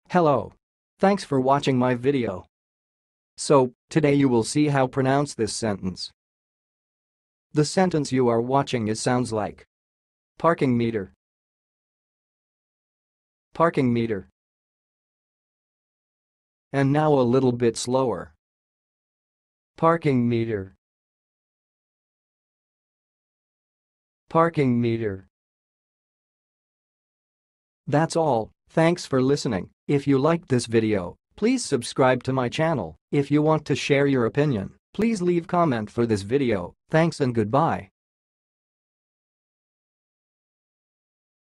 Hello. Thanks for watching my video. So, today you will see how pronounce this sentence. The sentence you are watching sounds like parking meter, parking meter. And now a little bit slower. Parking meter, parking meter. That's all. Thanks for listening. If you liked this video, please subscribe to my channel. If you want to share your opinion, please leave comment for this video. Thanks and goodbye.